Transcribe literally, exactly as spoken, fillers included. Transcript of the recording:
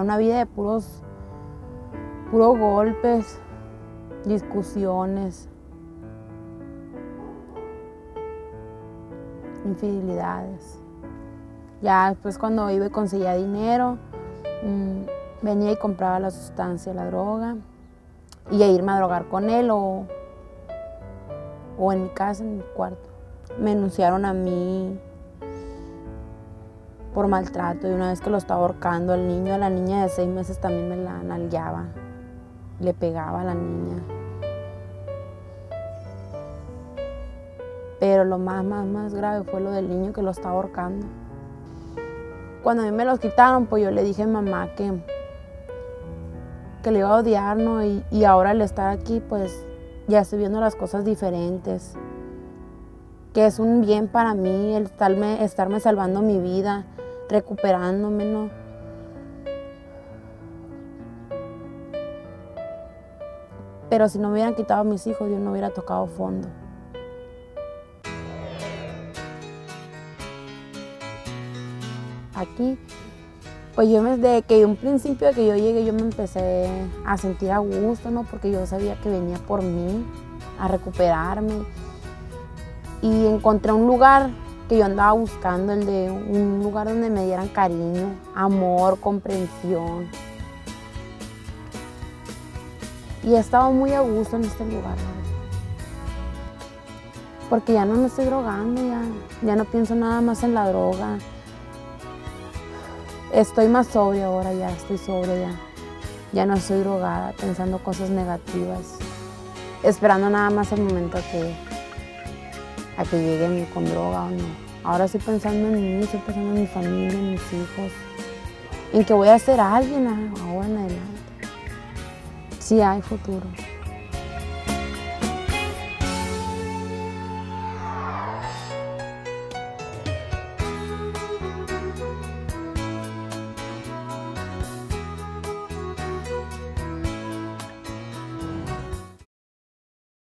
una vida de puros, puros golpes, discusiones, infidelidades. Ya después cuando iba y conseguía dinero, mmm, venía y compraba la sustancia, la droga, y a irme a drogar con él o, o en mi casa, en mi cuarto. Me denunciaron a mí por maltrato y una vez que lo estaba ahorcando al niño, a la niña de seis meses también me la nalgueaba, le pegaba a la niña. Pero lo más, más, más grave fue lo del niño que lo estaba ahorcando. Cuando a mí me los quitaron, pues yo le dije a mi mamá que, que le iba a odiar, ¿no? Y, y ahora al estar aquí, pues ya estoy viendo las cosas diferentes. Que es un bien para mí el estarme, estarme salvando mi vida, recuperándome, ¿no? Pero si no me hubieran quitado a mis hijos, yo no hubiera tocado fondo. Aquí, pues yo desde que un principio de que yo llegué, yo me empecé a sentir a gusto, ¿no? Porque yo sabía que venía por mí, a recuperarme. Y encontré un lugar que yo andaba buscando, el de un lugar donde me dieran cariño, amor, comprensión. Y he estado muy a gusto en este lugar, ¿no? Porque ya no me estoy drogando, ya, ya no pienso nada más en la droga. Estoy más sobria ahora, ya estoy sobria, ya. Ya no estoy drogada, pensando cosas negativas, esperando nada más el momento a que, a que llegue con droga o no. Ahora estoy pensando en mí, estoy pensando en mi familia, en mis hijos, en que voy a ser alguien ahora en adelante. Sí hay futuro.